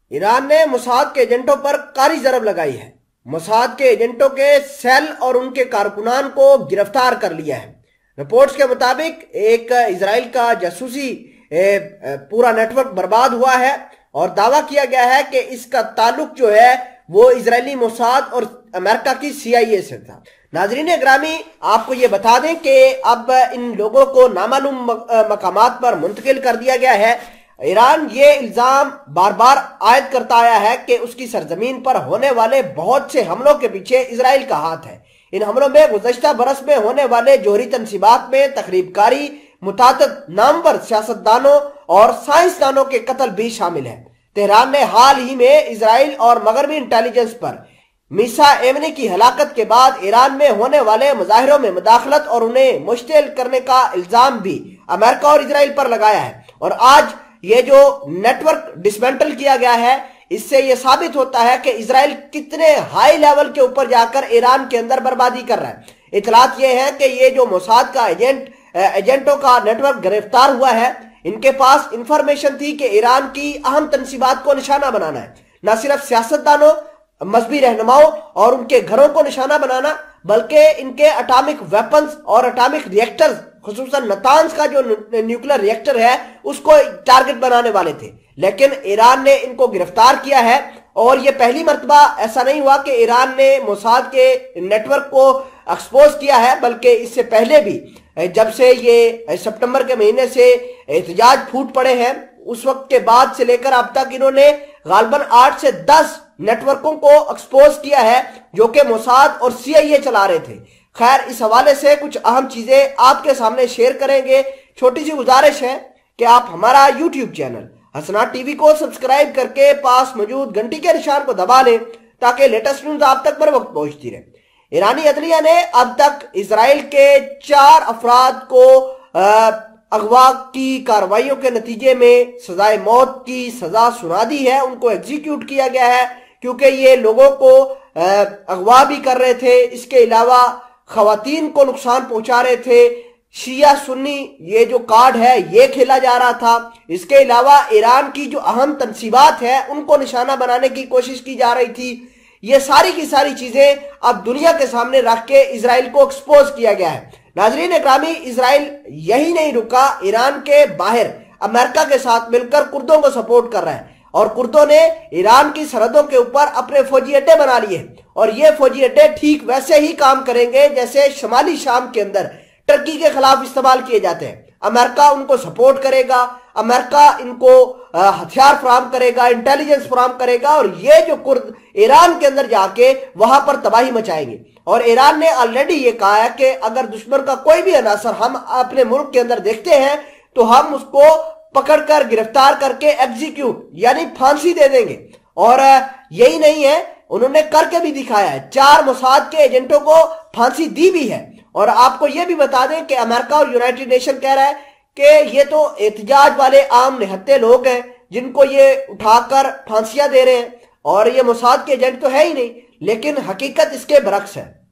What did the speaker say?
ایران نے موساد کے ایجنٹوں پر کاری ضرب لگائی ہے۔ موساد کے ایجنٹوں کے سیل اور ان کے کارکنان کو گرفتار کر لیا ہے۔ رپورٹس کے مطابق ایک اسرائیل کا جاسوسی پورا نیٹ ورک برباد ہوا ہے اور دعویٰ کیا گیا ہے کہ اس کا تعلق جو ہے وہ اسرائیلی موساد اور امریکہ کی CIA سے تھا۔ ناظرین گرامی، آپ کو یہ بتا دیں کہ اب ان لوگوں کو نامعلوم مقامات پر منتقل کر دیا گیا ہے۔ ایران یہ الزام بار بار عائد کرتا آیا ہے کہ اس کی سرزمین پر ہونے والے بہت سے حملوں کے پیچھے اسرائیل کا ہاتھ ہے۔ ان حملوں میں گزشتہ برس میں ہونے والے جوہری تنصیبات میں تخریب کاری، متعدد نامور سیاستدانوں اور سائنسدانوں کے قتل بھی شامل ہے۔ تہران نے حال ہی میں اسرائیل اور مغربی انٹیلیجنس پر میسا ایمنی کی ہلاکت کے بعد ایران میں ہونے والے مظاہروں میں مداخلت اور انہیں مشتعل کرنے کا الزام بھی امریکہ اور اسرائیل پر لگایا ہے۔ اور آج یہ جو نیٹ ورک ڈسمنٹل کیا گیا ہے، اس سے یہ ثابت ہوتا ہے کہ اسرائیل کتنے ہائی لیول کے اوپر جا کر ایران کے اندر بربادی کر رہا ہے۔ اطلاعات یہ ہے کہ یہ جو موساد کا ایجنٹوں کا نیٹ ورک گرفتار ہوا ہے، ان کے پاس انفارمیشن تھی کہ ایران کی اہم تنصیبات کو نشانہ بنانا ہے۔ نہ صرف سیاستدانوں، مذہبی رہنماؤں اور ان کے گھروں کو نشانہ بنانا، بلکہ ان کے اٹامک ویپنز اور اٹامک ریئیکٹرز، خصوصاً نتانز کا جو نیوکلر ریئیکٹر ہے، اس کو ٹارگٹ بنانے والے تھے۔ لیکن ایران نے ان کو گرفتار کیا ہے، اور یہ پہلی مرتبہ ایسا نہیں ہوا کہ ایران نے موساد کے نیٹ ورک کو ایکسپوز کیا ہے، بلکہ اس سے پہلے بھی جب سے یہ سپٹمبر کے مہینے سے احتجاج پھوٹ پڑے ہیں، اس وقت کے بعد سے لے کر اب تک انہوں نے غالباً 8 سے 10 نیٹ ورکوں کو ایکسپوز کیا ہے جو کہ موساد اور CIA چلا رہے تھے۔ خیر، اس حوالے سے کچھ اہم چیزیں آپ کے سامنے شیئر کریں گے۔ چھوٹی سی گزارش ہے کہ آپ ہمارا YouTube channel Hasnat T V کو سبسکرائب کر کے پاس موجود گھنٹی کے نشان کو دبا لیں تاکہ لیٹسٹ نیوز آپ تک بر وقت پہنچتی رہے۔ ایرانی عدلیہ نے اب تک اسرائیل کے 4 افراد کو اغوا کی کارروائیوں کے نتیجے میں سزائے موت کی سزا سنا دی ہے۔ ان کو ایگزیکیوٹ کیا گیا ہے کیونکہ یہ لوگوں کو اغوا بھی کر رہے تھے، اس کے علاوہ خواتین کو نقصان پہنچا رہے تھے، شیعہ سنی یہ جو کارڈ ہے یہ کھیلا جا رہا تھا، اس کے علاوہ ایران کی جو اہم تنصیبات ہیں ان کو نشانہ بنانے کی کوشش کی جا رہی تھی۔ یہ ساری کی ساری چیزیں اب دنیا کے سامنے رکھ کے اسرائیل کو ایکسپوز کیا گیا ہے۔ ناظرین اکرامی، اسرائیل یہی نہیں رکا، ایران کے باہر امریکہ کے ساتھ مل کر کردوں کو سپورٹ کر رہا ہے، اور کردوں نے ایران کی سرحدوں کے اوپر اپنے فوجی اڈے بنا لیے ہیں، اور یہ فوجی اڈے ٹھیک ویسے ہی کام کریں گے جیسے شمالی شام کے اندر ترکی کے خلاف استعمال کیے جاتے ہیں۔ امریکہ ان کو سپورٹ کرے گا، امریکہ ان کو ہتھیار فراہم کرے گا، انٹیلیجنس فراہم کرے گا، اور یہ جو کرد ایران کے اندر جا کے وہاں پر تباہی مچائیں گے۔ اور ایران نے آلریڈی یہ کہا ہے کہ اگر دشمن کا کوئی بھی عناصر ہم اپنے ملک کے اندر دیکھتے ہیں تو ہم اس کو پکڑ کر گرفتار کر کے ایگزیکیوٹ یعنی پھانسی دے دیں گے۔ اور یہی نہیں ہے، انہوں نے کر کے بھی دکھایا ہے، 4 موساد کے ایجنٹوں کو پھانسی دی بھی ہے۔ اور آپ کو یہ بھی بتا دیں کہ امریکہ اور یونائٹڈ نیشن کہہ رہا ہے کہ یہ تو احتجاج والے عام نہتے لوگ ہیں جن کو یہ اٹھا کر پھانسیاں دے رہے ہیں، اور یہ موساد کے ایجنٹ تو ہے ہی نہیں، لیکن حقیقت اس کے برعکس ہے۔